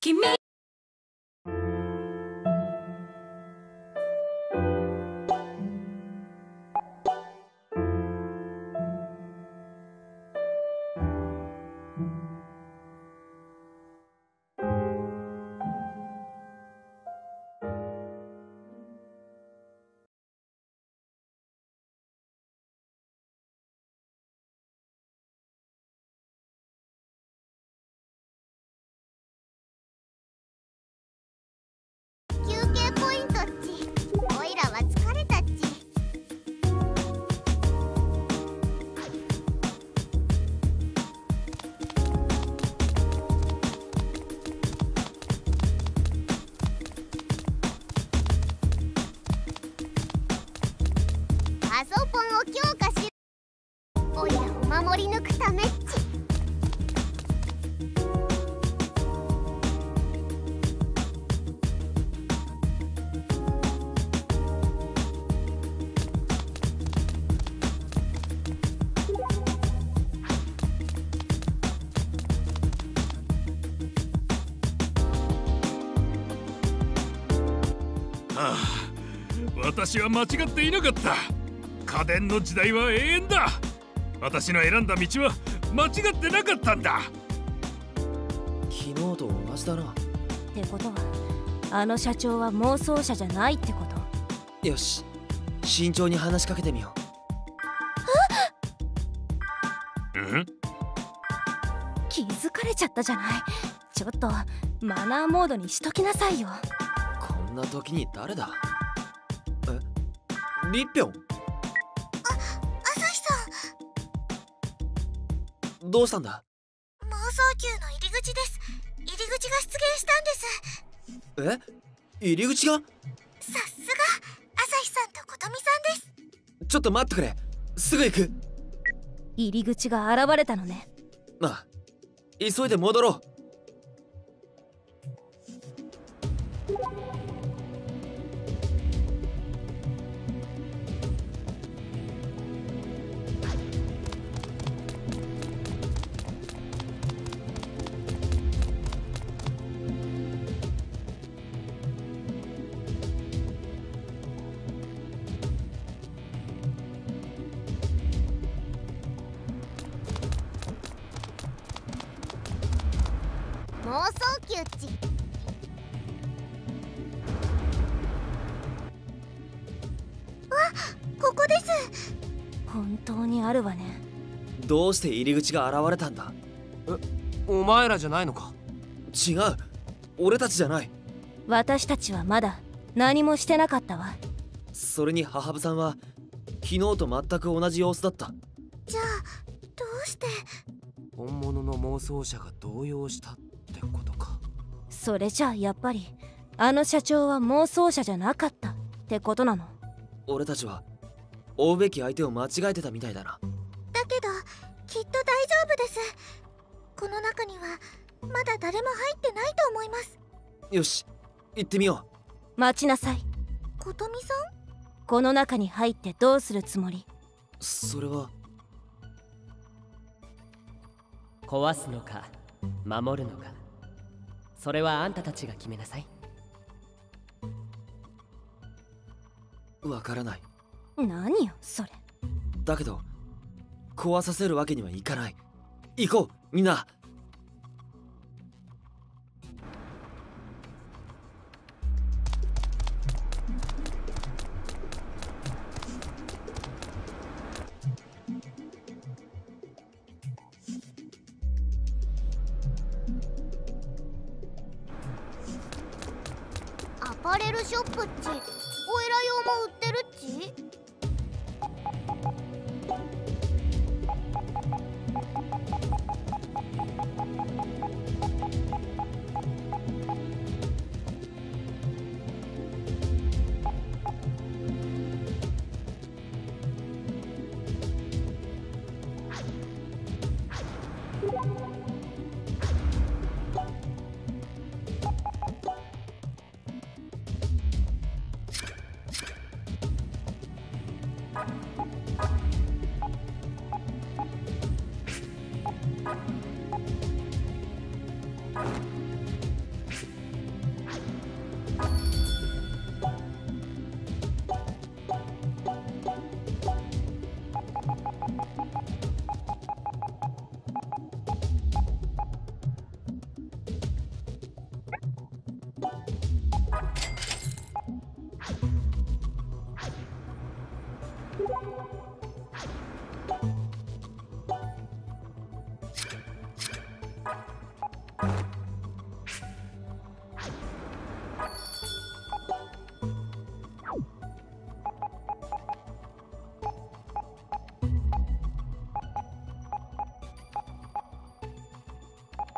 君休憩ポイントっち。おいらは疲れたっち。パソコンを強化し、おいらを守り抜くためっち。 ああ、私は間違っていなかった。家電の時代は永遠だ。私の選んだ道は間違ってなかったんだ。 昨日と同じだな。 ってことはあの社長は妄想者じゃないってこと。 よし、慎重に話しかけてみようん？ 気づかれちゃったじゃない。ちょっとマナーモードにしときなさいよ。 う。こんな時に誰だ？え？リッピョン？ 朝日さん。 どうしたんだ？ 妄想宮の入り口です。入り口が出現したんです。 入り口が？ さすが朝日さんと琴美さんです。 ちょっと待ってくれ、すぐ行く。 入り口が現れたのね。 ああ、急いで戻ろう。 妄想宮っち。ここです。 本当にあるわね。 どうして入り口が現れたんだ？ お前らじゃないのか？ 違う、俺たちじゃない。 私たちはまだ何もしてなかったわ。 それに母部さんは昨日と全く同じ様子だった。 じゃあどうして。 本物の妄想者が動揺したってことか。 それじゃあやっぱりあの社長は妄想者じゃなかったってことなの。 俺たちは追うべき相手を間違えてたみたいだな。 だけどきっと大丈夫です。この中にはまだ誰も入ってないと思います。 よし、行ってみよ待ちなさい。 琴美さん？ この中に入ってどうするつもり？ それは。 壊すのか守るのか、それはあんたたちが決めなさい。 わからない。 何よそれ。 だけど壊させるわけにはいかない。行こうみんな。 アパレルショップっち。おいら用も売ってるっち。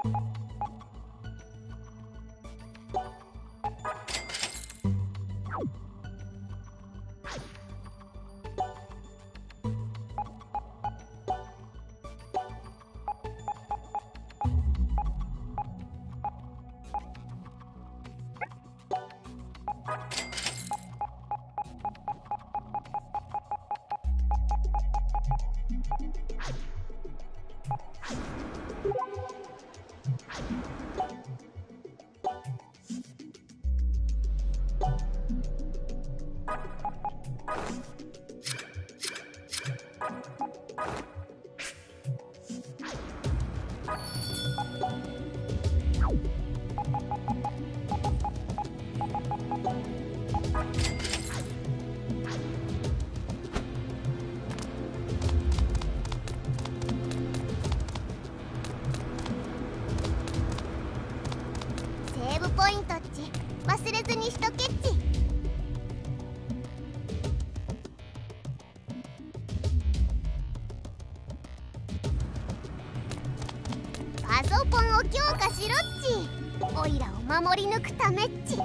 セーブポイントっち忘れずにしとけっち。パソコンを強化しろっち。オイラを守り抜くためっち。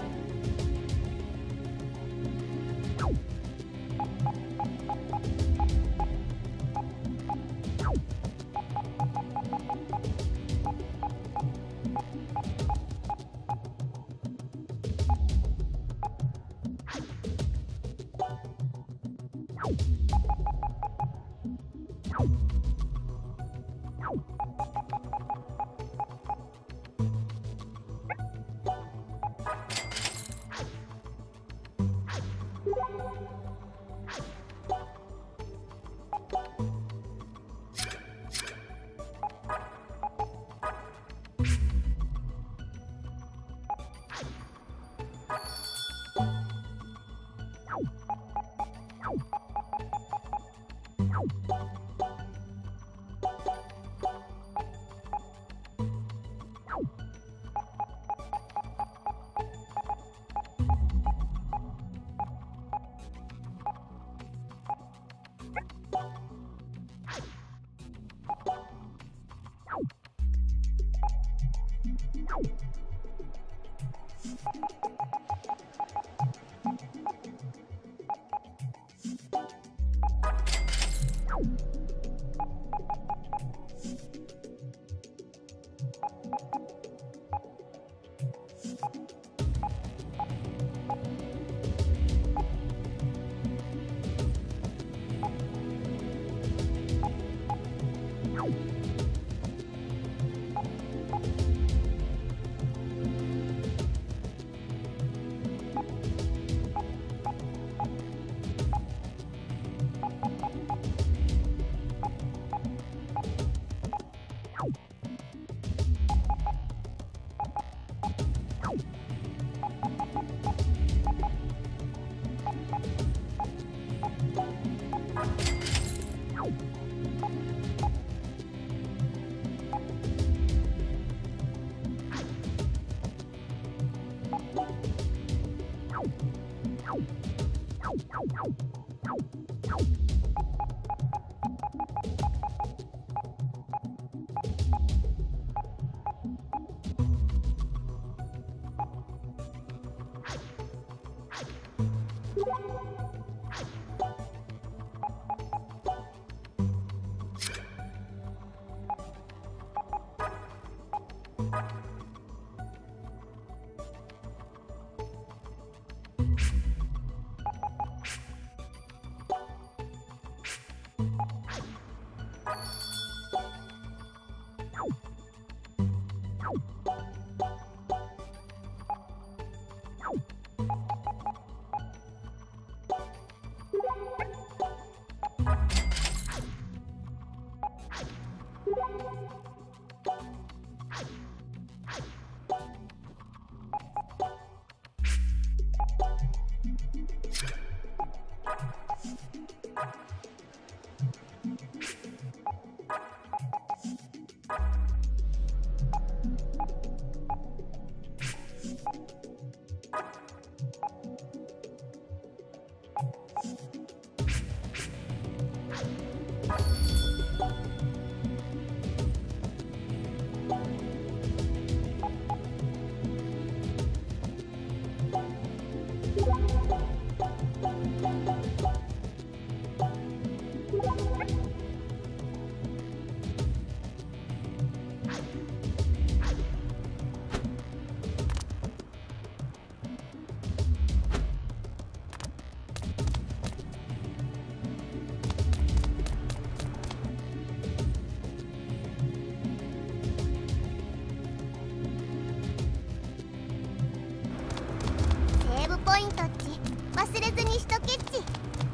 イントっち忘れずにしとけっち。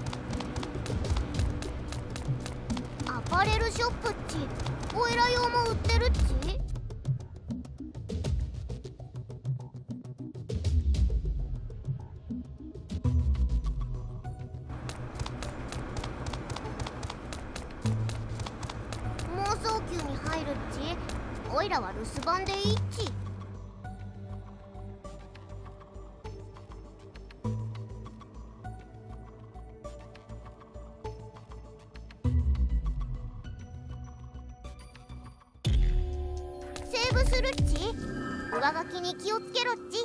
アパレルショップっちオイラ用も売ってるっち。妄想宮に入るっちオイラは留守番でいいっち。セーブするっち上書きに気をつけろっち。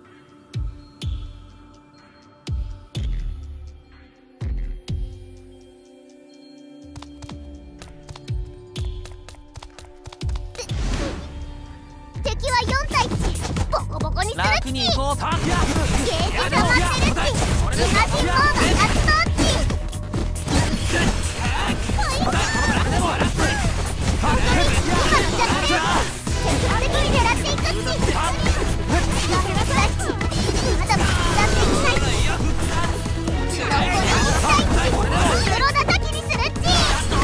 敵は4体っちボコボコにするっち。 楽に行こうか。 ゲージ溜まってるっち。自破人砲が発動っち。本当に今の弱点積極的に狙っていくっち。まだまだできない。残り1体黒叩きにするっち。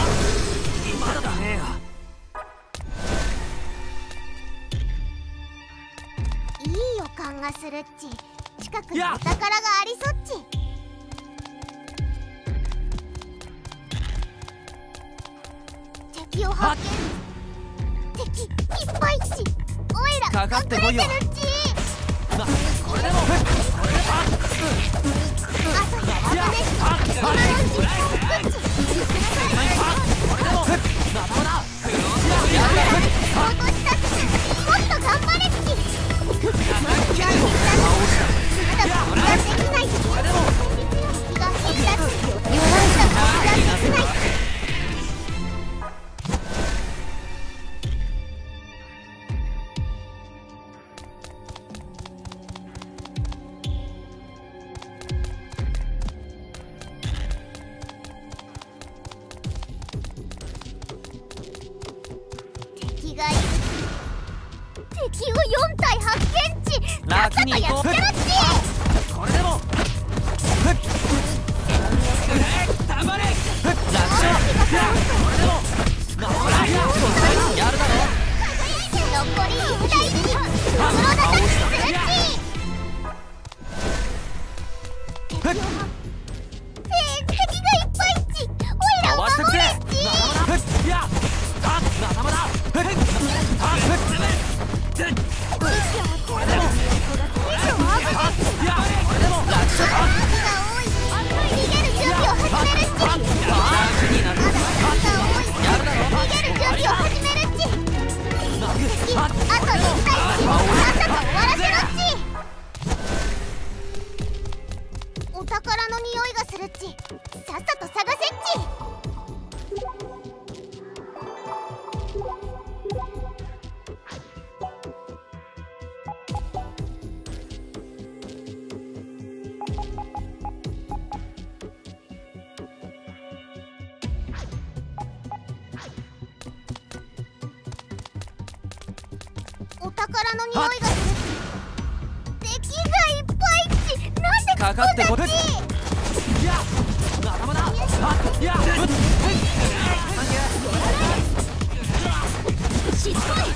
いい予感がするっち。近くにお宝がありそっち。敵を発見。敵いっぱいっち。オイラかかってこいよ。 隠れてるっち。 これでもあとやらね今のうちに置くっち。落としたっち。もっと頑張れっち。まだやってきない。敵が引いたっち。弱いだができない。敵がいる。敵を4体発見っち。さっさとやっつけろっち。 これでもたまれ楽勝。これでもやるだろ。 残り1体っち。黒叩きにするっち。敵がいっぱいっち。オイラを守れっち。お宝の匂いがするっち。さっさと探せっち。お宝の匂いがするっち。敵がいっぱいっち。なんでかかってこれ。 こんなっち。しつこい。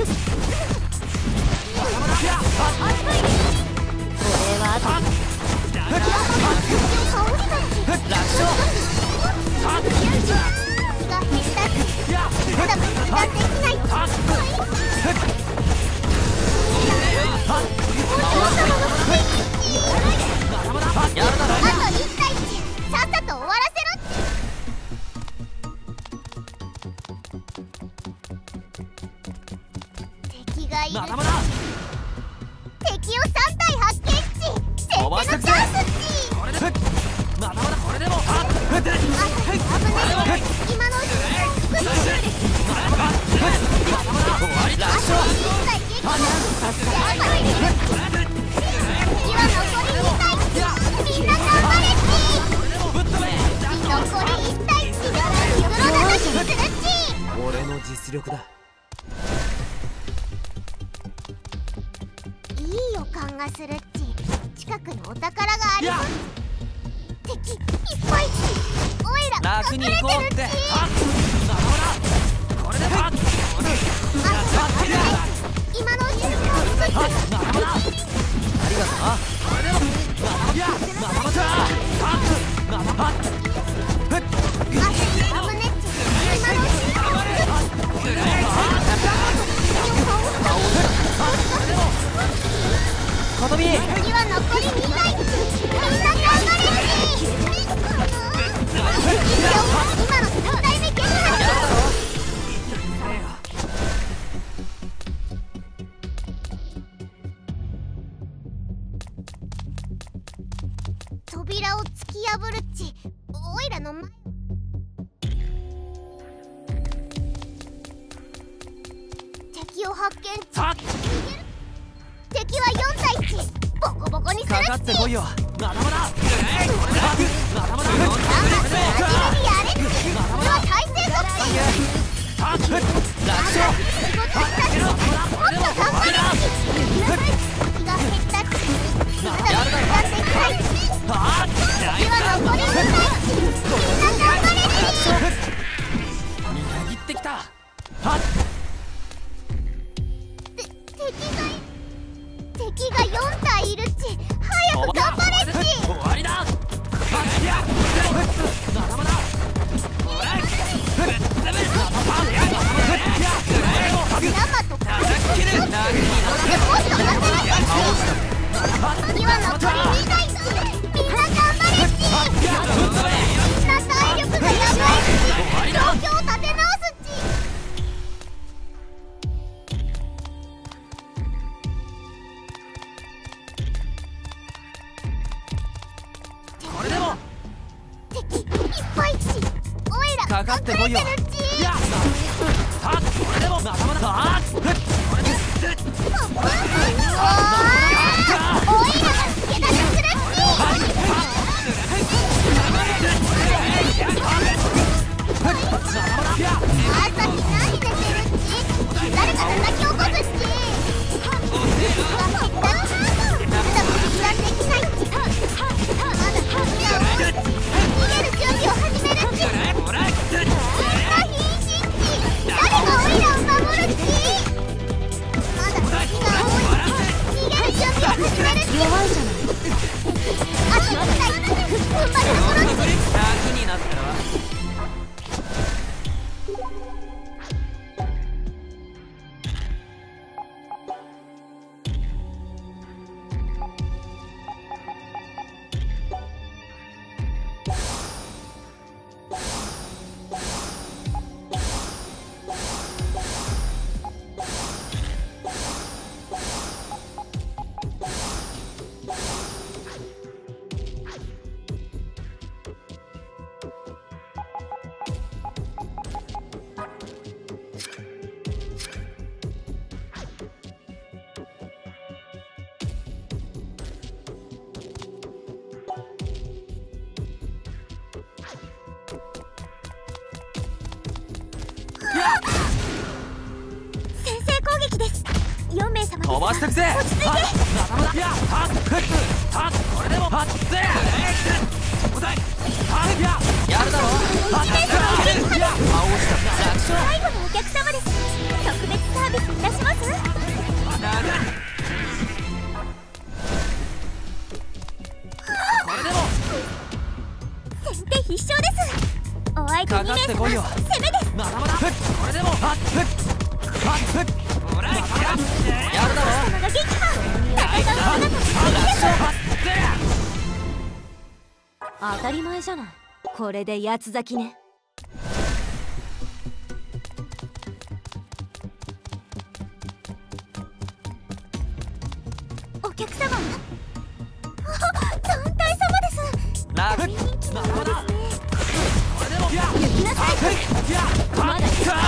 敵を3体発見っち。先手のチャンスっち。 これでまだまだこれでもあと危ねえ。今のうちに少し終わりだ。 あと1体撃破。敵は残り2体っち。みんな頑張れっち。残り1体っち。黒叩きにするっち。 俺の実力だ。 いい予感がするっち。近近くのお宝がありそう。敵いっぱい。おいら楽に隠れて行こうってるっち。 これでは今のうちに顔を作って。 ありがとう。これでも危ねっち。今のうちに顔を作って。 ことみ次は残り2体。みんな頑張れっち。今の3体目撃破。扉を突き破るっち。おいらの前。敵を発見っち。敵は4体っち。ボコボコにするっち。 かかってこいよ。まだまだ。 真面目にやれっち。これは体勢測定。仕事したし、もっと頑張れっち。気が減ったっち。まだ見つかっていないっち。敵は残り2体っち。みんな頑張れっち。 みなぎってきた。 敵が4体いるっち。早く頑張れっち。 終わりだ。まだまだ。 ヤマトかもっと焦れ。次は残り2体。みんな頑張れっち。みんな体力がやばいっち。状況を立て直すっち。 これでも敵いっぱいっち。おいらかかってこいよ。 隠れてるっち。 これでもまだまだ。 おいらが助け出しするっち。朝日何寝てるっち。誰か叩き起こすっち。まだ敵はできないっち。まだ敵は多いっち。逃げる準備を始めるっち。みんな瀕死っち。誰がオイラを守るっち。まだ敵が多いっち。逃げる準備を始めるっち。 弱いじゃない。 あと1体踏ん張りどころっち。 楽になったら。 先制攻撃です。4名様ですが飛ばしてくぜ。 落ち着いて。 まだまだ。これでもやるだろ。 最後のお客様です。特別サービスいたします。 これでも先手必勝です。お相手2 かかってこいよ。 名様攻めです。 まだまだ。これでもやるだろ。 様が撃破。戦う姿も素敵です。当たり前じゃない。これで八つ咲きね。お客様。団体様です。 楽。 人気のようですね。 これでも行きなさい。まだですか。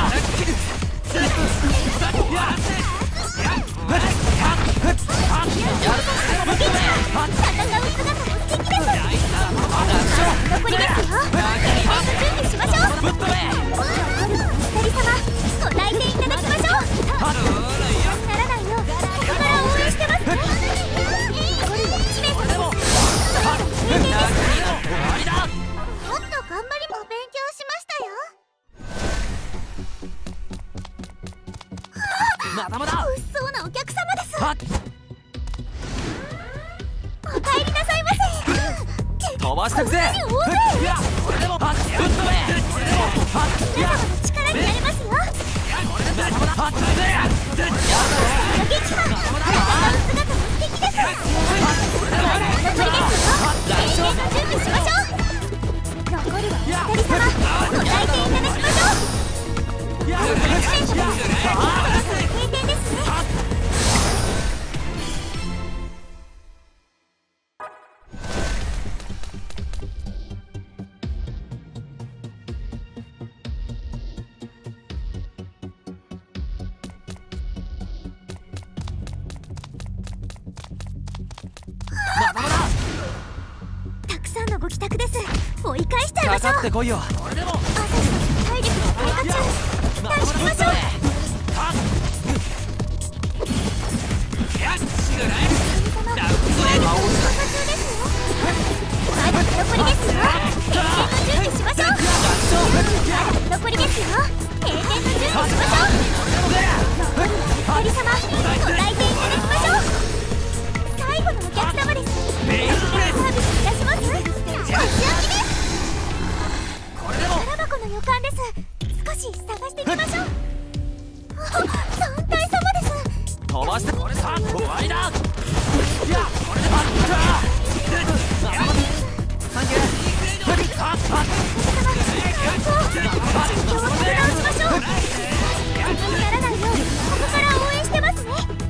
戦う姿も素敵です。残りですよ。準備しましょう。残るはお二人様、ご来店いただきましょう。ならないようここから応援してます。残るは1名様まだまだ物騒なお客様です。お帰りなさいませ。 飛ばしてくぜ。 いや、これでもぶっ飛べ。皆様の力になりますよ。激化、戦う姿も素敵です。残りですよ。経験の準備しましょう。残るはお二人様、ご来店いただきましょう。1名様、そろそろ閉店ですね。たくさんのご帰宅です。追い返しちゃいましょう。 かかってこいよ。 朝日さんの体力の低下中、期待しましょう。まだ残りですよ。閉店の準備しましょう。まだ残りですよ。閉店の準備しましょう。残るはお二人様、ご来店いただきましょう。最後のお客様です。サービスいたします。お仕置きです。宝箱の予感です。少し探してみましょう。団体様です。 飛ばしてこれさ、終わりだ。いや、これでバッター。サンキュー。 お客様、感想、実況を立て直しましょう。気にならないよう、ここから応援してますね。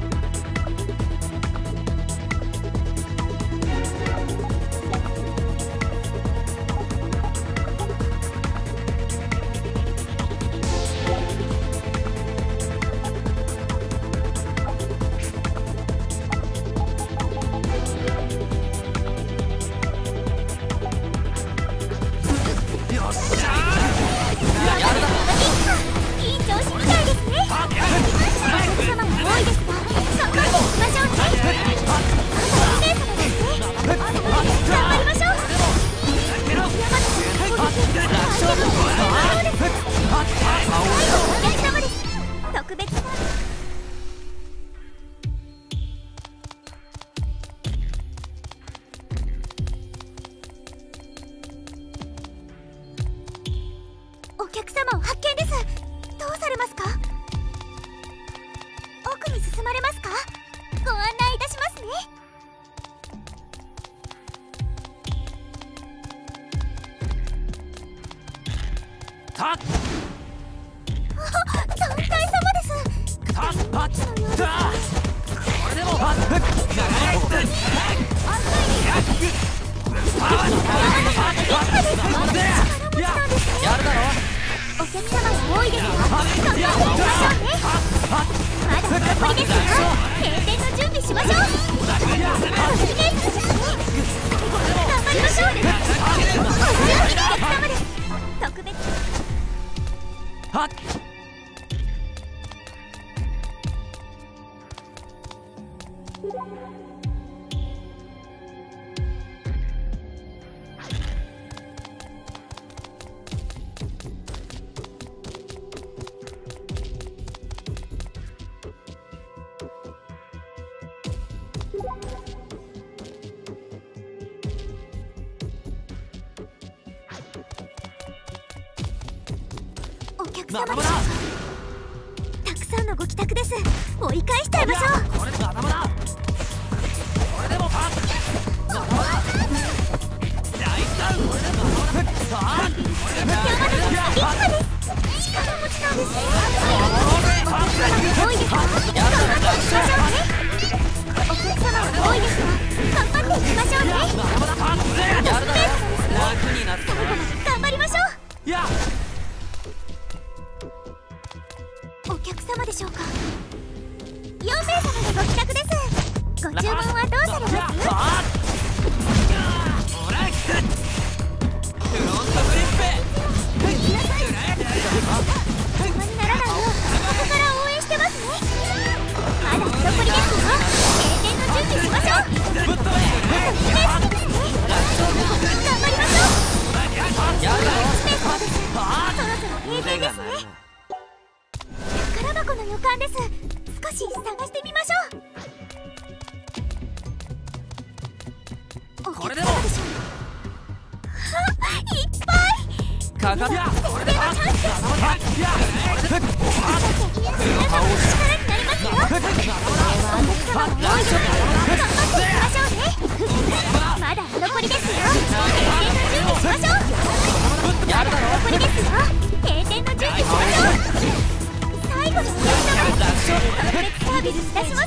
いい調子みたいですね。お客様も多いですが、頑張っていきましょうね。あと2名様ですね。頑張りましょう。山田さんの攻撃、相手の最後のお客様です。特別サービス。お客様を発見です。どうされますか？奥に進まれますか？ご案内いたしますね。団体様です。大人気のようです。 これでもバッター。やるだろ。 お客様が多いですが、頑張っていきましょうね。まだ残りですよ。閉店の準備しましょう。あと2名様ですね。頑張りましょう。お強いお客様です。特別。 はっ。 お客様でしょうか。たくさんのご帰宅です。追い返しちゃいましょう。 これまだまだ。これでもパッ。まだまだ。大ダウン。これでまだまだ。さあ。 山田さん、一家です。力持ちなんですね。お客様が多いですが、頑張っていきましょうね。お客様が多いですが、頑張っていきましょうね。 まだまだパッ。やるだろ。楽になったな。 頑張りましょう。 いや。 お客様でしょうか。4名様のご帰宅です。ご注文はどうされます？邪魔にならないよう、ここから応援してますね。まだ残りですよ。閉店の準備しましょう。2名様ですね。頑張りましょう。1名様です。そろそろ閉店ですね。宝箱の予感です。少少し探してみましょう。 これでもいっぱいかかっこれでパス力になりますよ。お客様も多いですから頑張っていきましょうね。まだ残りですよ。閉店の準備しましょう。まだ残りですよ。閉店の準備しましょう。最後のお客様特別サービスいたします。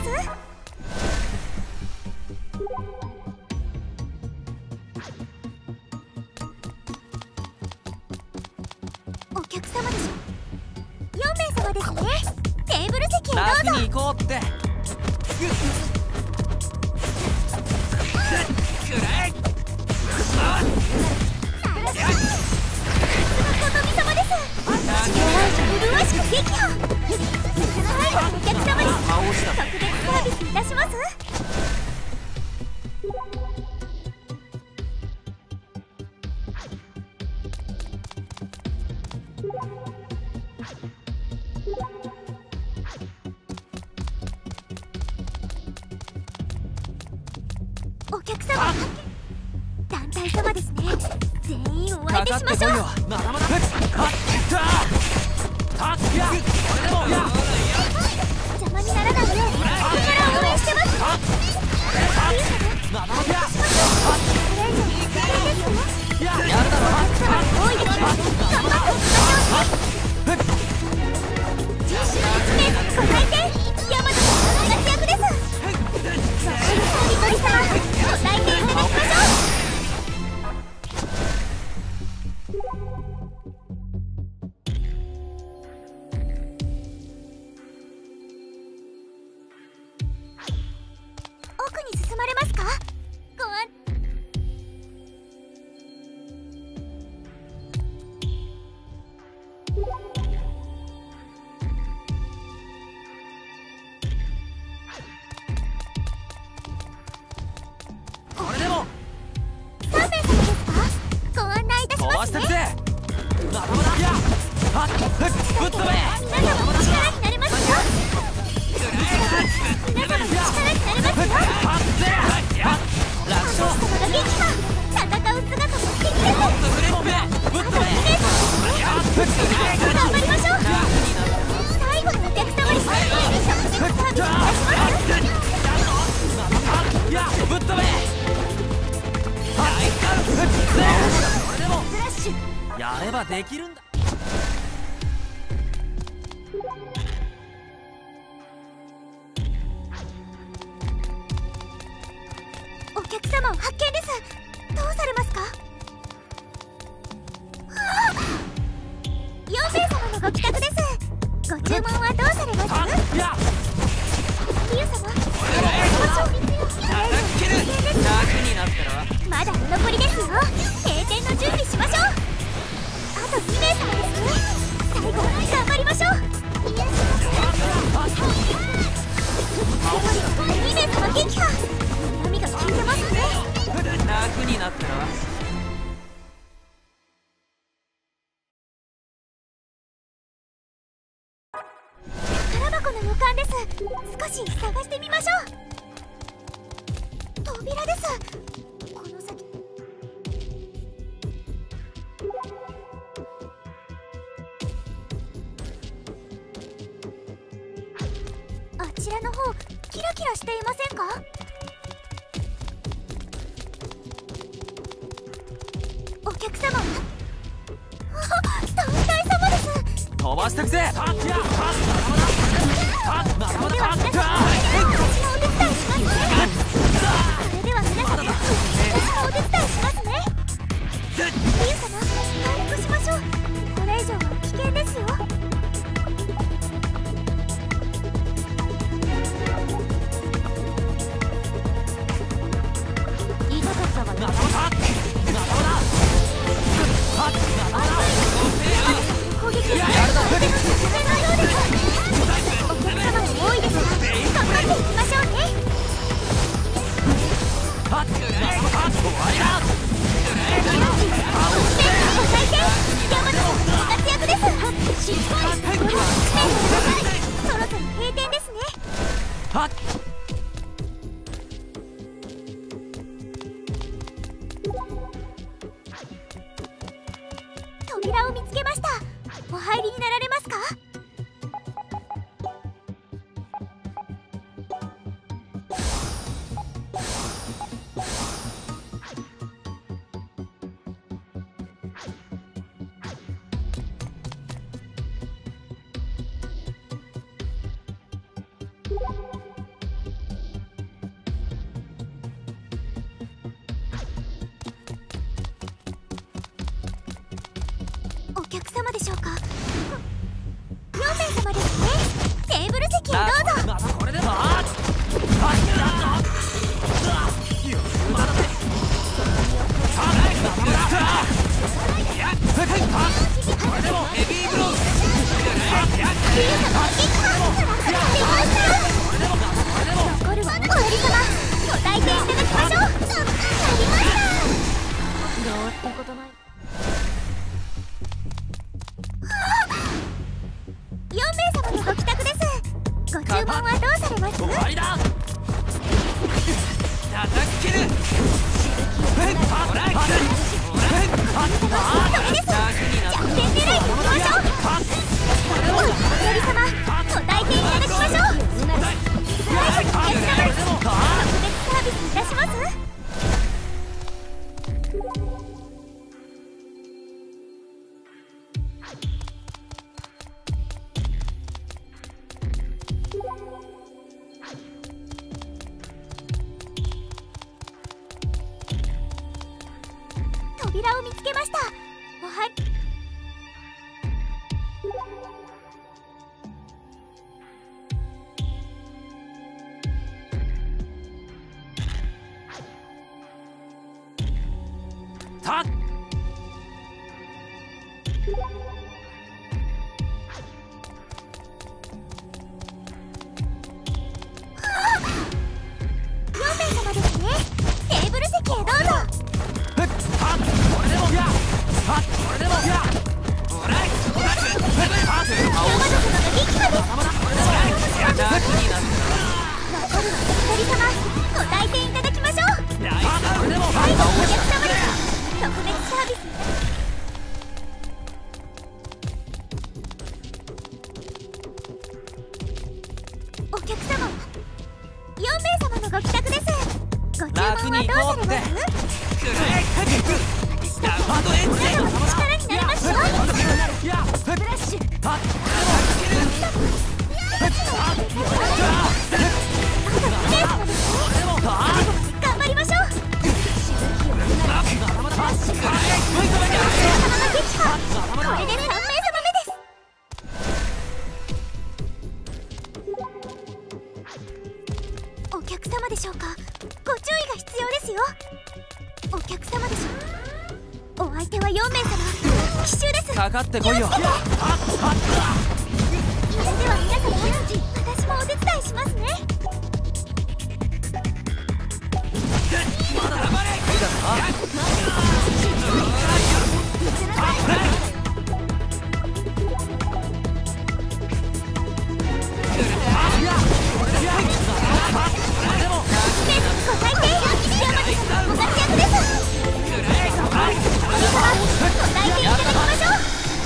お客様でしょ。4名様ですね。テーブル席へどうぞ。 楽に行こうってくらえことみ様です。麗しく撃破。最後のお客様です。特別サービスいたします。お客様、団体様ですね。全員お相手しましょう。 まだまだ邪魔にならないようここから応援してます。これ以上危険ですよ。お客様多いですよ。頑張っていきましょうね。10周年ご来店、大和さんの活躍です。みどり様、ご来店いただきましょう。奥に進まれますか？ご案これでも 3名様ですか？ご案内いたしますね。 まだまだぶっ飛べ皆様の力になりますよ。皆様の力になりますよ。 楽勝様が撃破。戦う姿も素敵です。 ぶっ飛べ頑張りましょう。最後のお客様に特別サービスいたします。 ぶっ飛べフラッシュ。 やればできるんだ。 お客様を発見です。どうされますか？4名様のご帰宅です。ご注文はどうされます？リュウ様、ご賞味強い。 楽になったらまだ残りですよ。閉店の準備しましょう。あと2名様ですね。最後まで頑張りましょう。2名様撃破。波が効いてますね。 楽になったら宝箱の予感です。少し探してみましょう。扉です。この先あちらの方キラキラしていませんか？お客様は団体様です。 飛ばしてくぜそれでは皆さん、私のお手伝いしますね。それでは皆さん、私のお手伝いしますね。リュウ様、回復しましょう。これ以上は危険ですよ。言いたかったわよ。攻撃をやるのようです。 はっ扉を見つけました。お入りになられますか？お客様でしょうか？4名様ですね。テーブル席へどうぞ。 またこれでもヘビーブロー残るはおやり様、ご来店いただきましょう。やりました。どうってことない。4名様のご帰宅です。ご注文はどうされます？ 終わりだ。叩き切る。 それです。弱点狙いでいきましょう。おやり様、ご来店いただきましょう。お客様です。特別サービスいたします。扉を見つけました。おはいたっ 4名様ですね。テーブル席へどうぞ。 これでもやこれでもやほら山田様が激化です。 やだ気になる残るはお二人様、ご来店いただきましょう。 これでも最後のお客様です。特別サービス。お客様は4名様のご帰宅です。ご注文はどうされます？私たち皆様の力になりますよ。スプラッシュ。頑張りましょう。これで3名様目です。お客様でしょうか？ご注意が必要ですよ。お客様でしょう。お相手は4名様。奇襲です。 かかってこいよ。 それでは皆様、私もお手伝いしますね。ご回転、山手様ご活躍です。ご来店いただきましょう。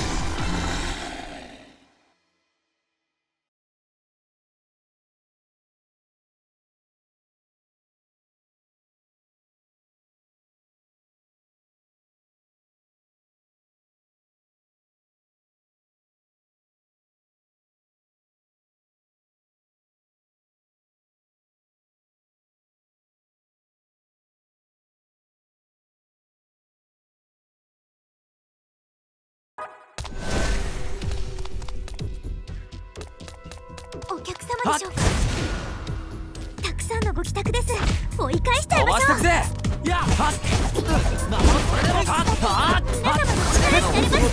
お客様でしょうか？たくさんのご帰宅です。追い返しちゃいましょう。 ぜやはっこれでもパッパッ皆様の力になりますよ。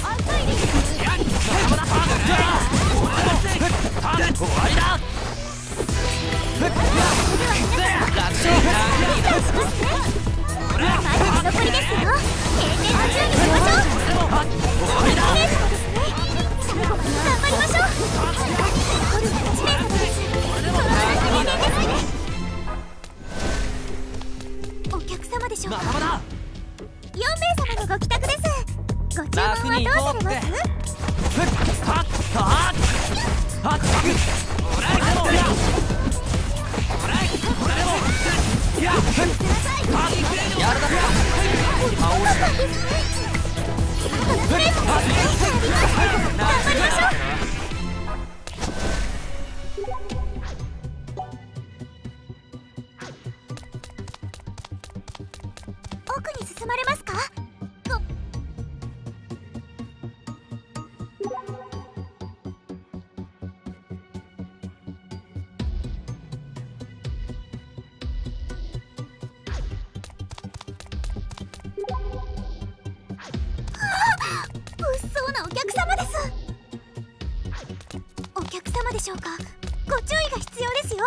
終わりだ。 まだ残りですよ。閉店途中にしましょう。2名様ですね。最後まで頑張りましょう。残るは1名様です。その中に奥に進まれますか？物騒なお客様です。お客様でしょうか？ご注意が必要ですよ。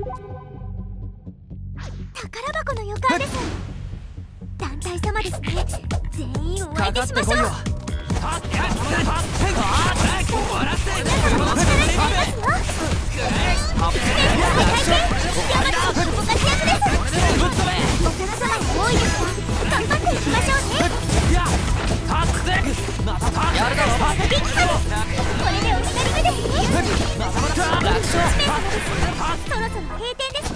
宝箱の予感です。団体様ですね。全員お相手しましょう。皆様お力になりますよ。山田さんご活躍です。お皿様が多いですが頑張っていきましょうね。これでお二人目ですね。そろそろ閉店です。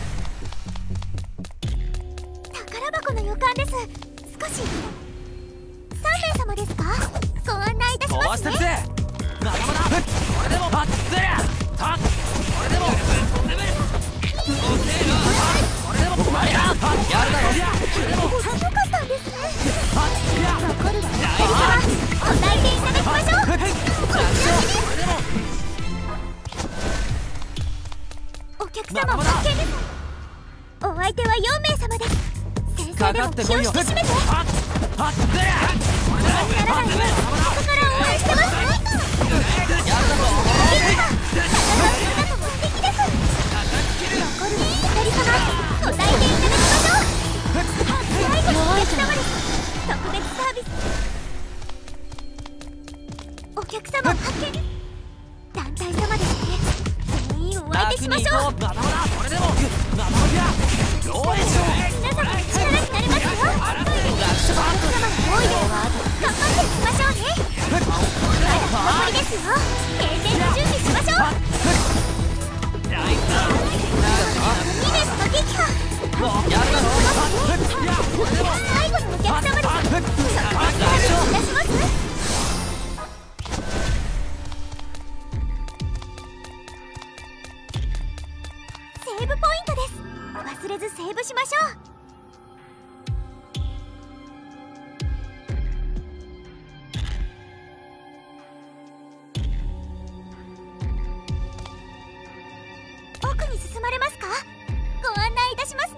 宝箱の予感です。少し3名様ですか？ご案内いたしますね。遅かったんですね。残るはお二人様、お内見いただきましょう。お客様発見です。お相手は4名様です。先生でも気を引き締めて。ならないようここから応援してます。姿も素敵です。残るはお二人様、ご体験いただきましょう。最後のお客様です。特別サービス。お客様発見。団体様ですね。全員お相手しましょう。皆様の力になりますよ。お客様が多いですが頑張っていきましょうね。まだ残りですよ。閉店の準備しましょう。2名様撃破。最後のお客様です。特別サービスいたします。セーブポイントです。忘れずセーブしましょう。奥に進まれますか？ご案内いたしますね。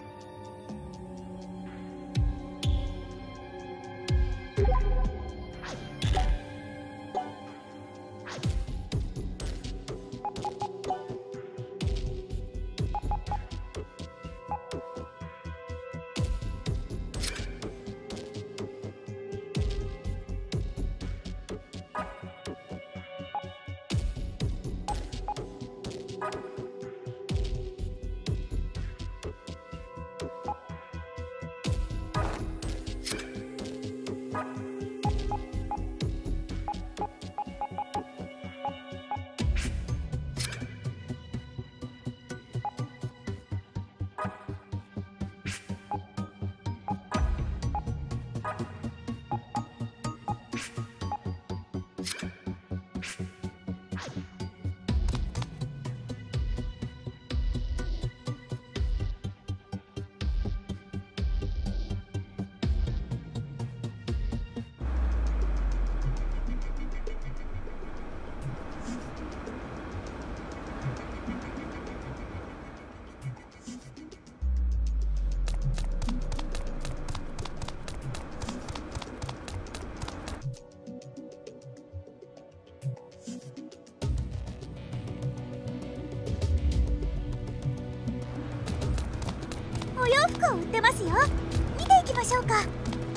お洋服を売ってますよ。見ていきましょうか。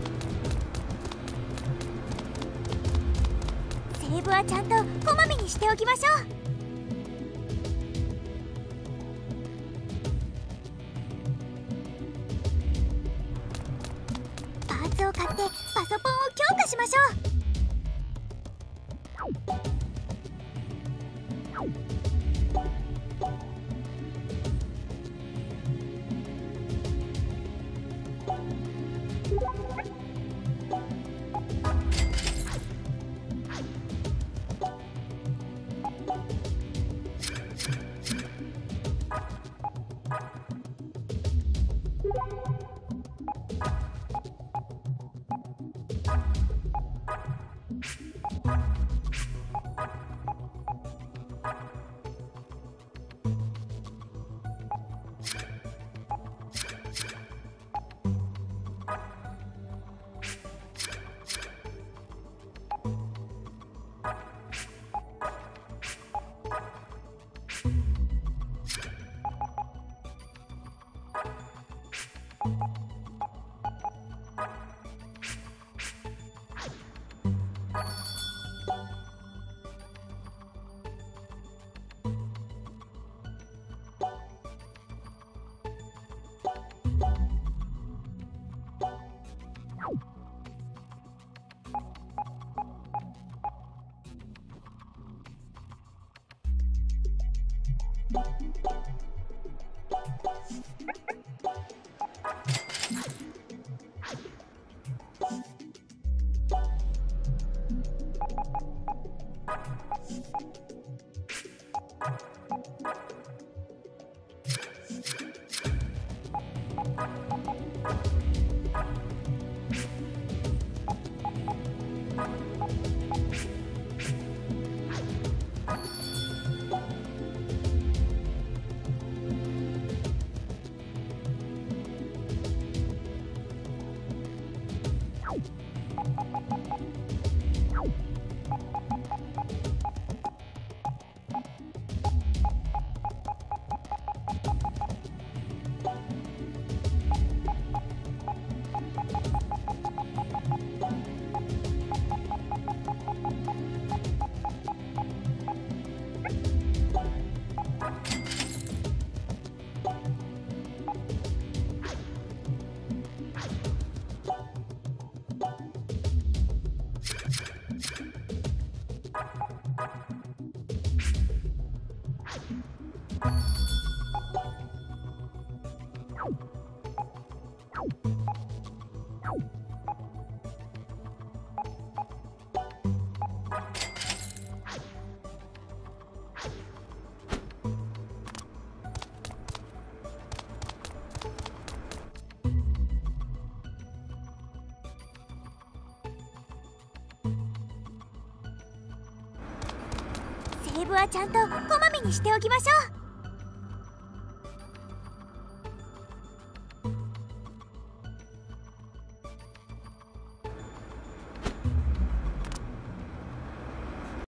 セーブはちゃんとこまめにしておきましょう。パーツを買ってパソコンを強化しましょう。 セーブはちゃんとこまめにしておきましょう。